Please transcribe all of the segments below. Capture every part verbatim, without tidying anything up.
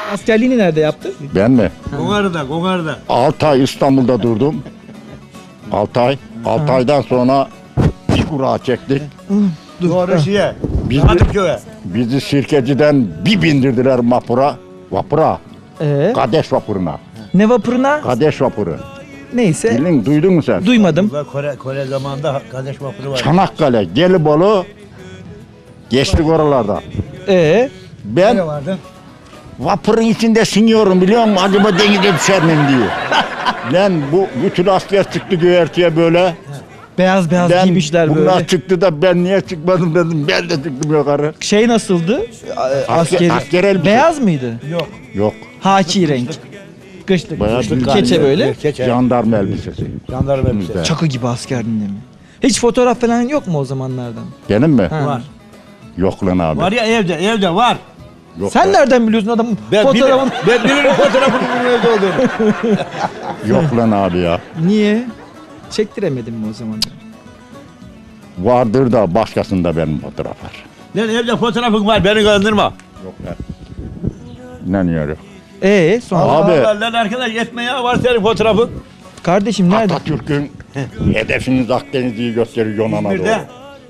Askerliğini nerede yaptın? Ben mi? Kongar'da, Kongar'da. altı ay İstanbul'da durdum. altı ay. altı aydan sonra bir kura çektik. Doğru şeye. Biz Kadıköy'e. Bizi Sirkeci'den bir bindirdiler vapura. Vapura. Ee, Kadeş vapuruna. ne vapuruna? Kadeş vapuru. Neyse. Bildin, duydun mu sen? Duymadım. Burada Kore, Kore zamanında kardeş vapuru var. Çanakkale, Gelibolu geçtik oralarda. Ee, Ben Ne vardı? vapurun içinde siniyorum biliyor musun? Acaba denize düşer miyim diye. Lan bu bütün asker çıktı güverteye böyle. beyaz beyaz Ben giymişler bunlar böyle. çıktı da ben niye çıkmadım dedim. Ben de çıktım yukarı. Şey nasıldı? A- Askeri. asker elbise. Beyaz mıydı? Yok. Yok. Haki renk. Kışlık. Bayağı Kışlık. bir- Keçe böyle. Keçe. Jandarma elbisesi. Jandarma elbise. Bizde. Çakı gibi askerliğinde mi? Hiç fotoğraf falan yok mu o zamanlardan? Benim mi? Ha. Var. Yok lan abi. Var ya evde, evde var. Yok Sen lan. nereden biliyorsun adamın Ben fotoğrafını? bilirim, ben bilirim fotoğrafının evde olduğunu. Yok lan abi ya. Niye? Çektiremedin mi o zaman? Vardır da başkasında benim fotoğraf var. Lan evde fotoğrafın var, beni kandırma. Yok lan. İnanıyorum. Ee sonra Abi. Allah, lan arkadaş etme ya, var senin fotoğrafın. kardeşim nerede? Atatürk'ün hedefiniz Akdeniz'i gösteriyor Yunan'a doğru. İzmir'de.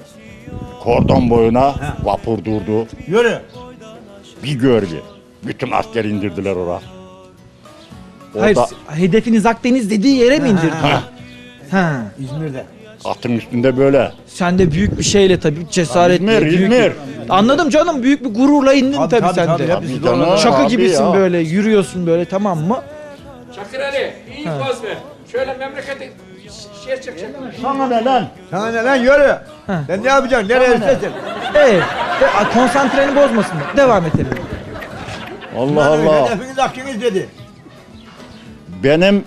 Kordon boyuna vapur durdu. Yürü. Bir gör bir. Bütün asker indirdiler oraya. Hayır, Orada hedefiniz Akdeniz dediği yere mi indirdin? Ha. Ha. İzmir'de. atın üstünde böyle. Sen de büyük bir şeyle tabii cesaretle. İzmir, büyük İzmir. Bir... Anladım canım, büyük bir gururla indin Tabii, tabii, tabii, sen tabii, de. hepsi Tabii de canım. onlar. Şaka Abi gibisin ya. böyle, yürüyorsun böyle, tamam mı? Çakır Ali, iyi poz ver. Şöyle memleketi şeye çekecek. Sana ne lan? Sana ne lan, yürü. Ha. Sen ne yapacaksın, nereye istersen. Evet. Ve a, konsantreni bozmasın. Devam edelim. Allah Allah. Hedefiniz Akdeniz dedi. Benim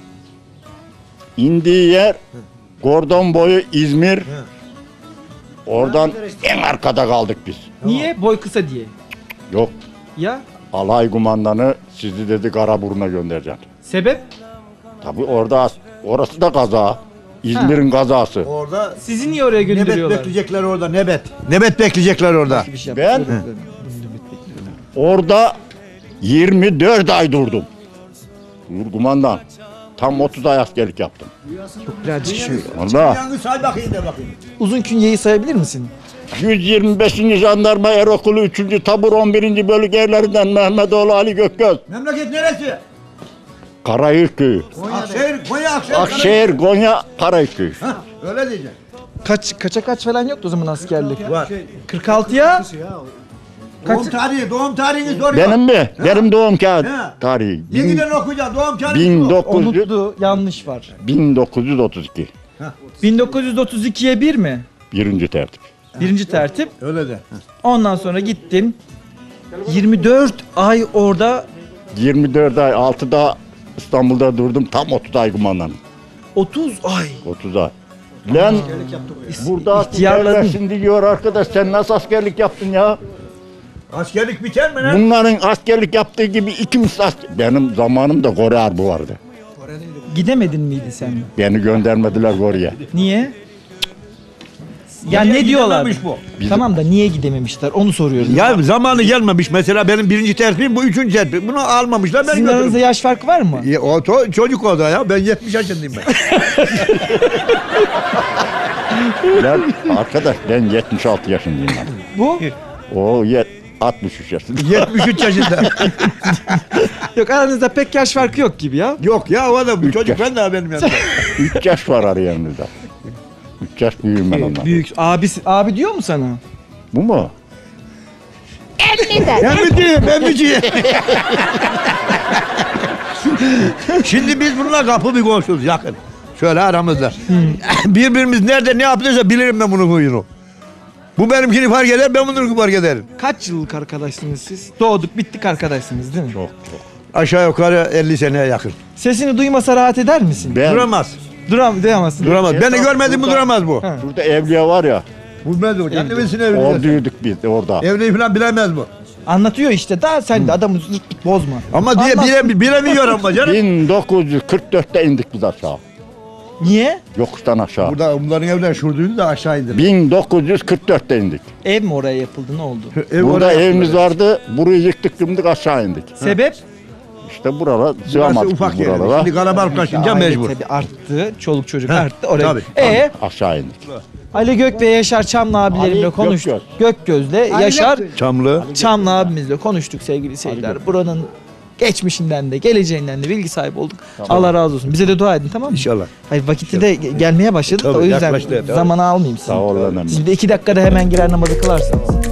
indiği yer Kordon boyu İzmir. Oradan en arkada kaldık biz. Niye? Boy kısa diye. Yok. Ya Alay kumandanı sizi dedi Karaburun'a göndereceğim. sebep? Tabii orada orası da kaza. İzmir'in kazası. Orada Sizi niye oraya nebet gönderiyorlar? bekleyecekler orada, nebet. Nebet bekleyecekler orada. Bir şey Ben- yaptık. Orada yirmi dört ay durdum. Buyur kumandan. Tam otuz ay askerlik yaptım. Birazcık şöyle. Valla. Yalnız say bakayım de bakayım. Uzun künyeyi sayabilir misin? yüz yirmi beşinci Jandarma Er Okulu üçüncü Tabur on birinci Bölük erlerinden Mehmetoğlu Ali Gökgöz. Memleket neresi? Karayük Köyü. Akşehir, Konya Akşehir. Akşehir, Konya, Karayük Köyü. Hah, öyle diyeceksin. Kaç kaça kaç falan yoktu o zaman askerlik. Var. kırk altıya Doğum tarihi, doğum tarihini soruyor. Benim mi? Benim doğum kağıt Ha. tarihi. Bin- Yeniden okuyacağım, doğum tarihi bu. bin dokuz yüz unuttu, yanlış var. bin dokuz yüz otuz iki. bin dokuz yüz otuz ikiye bir mi? Birinci tertip. Birinci tertip. Öyle de. Ondan sonra gittin. yirmi dört ay orada yirmi dört ay, altıda İstanbul'da durdum. Tam otuz ay kumandanım. otuz ay. otuz ay. Lan burada İhtiyarladın. askerler diyor arkadaş sen nasıl askerlik yaptın ya? Askerlik biter mi lan? Bunların askerlik yaptığı gibi ikimiz asker... Benim zamanımda Kore Harbi vardı. Gidemedin miydi sen? Beni göndermediler Kore'ye. Niye? Ya Niye ne diyorlar? gidememiş bu? Bizim- Tamam da niye gidememişler? Onu soruyorum. Ya zamanı gelmemiş, mesela benim birinci tertibim, bu üçüncü tertibim. Bunu almamışlar, ben Sizin götürdüm. aranızda yaş farkı var mı? Ya, o to- çocuk o da ya, ben yetmiş yaşındayım ben. Lan arkadaş ben yetmiş altı yaşındayım ben. Bu? O yet altmış üç yaşında. yetmiş üç yaşında. Yok, aranızda pek yaş farkı yok gibi ya. Yok ya, o da bu Üç çocuk yaş. ben daha benim yanımda. üç yaş var arayanızda. üç yaş büyüğüm ben ondan. Büyük abisi abi diyor mu sana? Bu mu? Emmiciyim, emmiciyim. Şimdi biz bununla kapı bir komşuyuz, yakın. Şöyle aramızda. Birbirimiz nerede ne yaptıysa bilirim ben bunun huyunu. Bu benimkini fark eder, ben bunu fark ederim. Kaç yıllık arkadaşsınız siz? Doğduk bittik arkadaşsınız değil mi? Çok çok. Aşağı yukarı elli seneye yakın. Sesini duymasa rahat eder misin? Ben Duramaz. Duram duyamazsın. Duramaz. Şey, Beni bak, görmedi mi burada- duramaz bu. Ha. şurada Evliya var ya. Bilmez o. Kendimizin evini. Oradaydık biz orada. Evliyi falan bilemez bu. Anlatıyor işte, daha sen de adamı zırt pırt bozma. Ama diye Anlat. bile, bilemiyor ama canım. bin dokuz yüz kırk dörtte indik biz aşağı. Niye? Yokuştan aşağı. Burada bunların evler şuradaydı da aşağı indir. bin dokuz yüz kırk dörtte indik. Ev mi oraya yapıldı? Ne oldu? Ev Burada oraya evimiz yaptılar. vardı. Burayı yıktık dümdük aşağı indik. Sebep? İşte buralar Burası sığamadık ufak biz yer. buralara. Şimdi kalabalık taşınca Aile mecbur. tabii arttı. Çoluk çocuk Heh, arttı. Oraya. tabii, E Aşağı indik. Ali Gök ve Yaşar Çamlı abilerimle Ali konuştuk. Gökgöz'le Yaşar Çamlı. Çamlı abimizle konuştuk sevgili seyirciler. Buranın geçmişinden de geleceğinden de bilgi sahibi olduk. Allah razı olsun. Bize de dua edin, tamam mı? İnşallah. Hayır, vakiti de ge- gelmeye başladı da Tabii, o yüzden yaklaştı, tabii. zamanı almayayım sizi. Sağ ol lan. Siz de iki dakikada hemen girer namazı kılarsanız.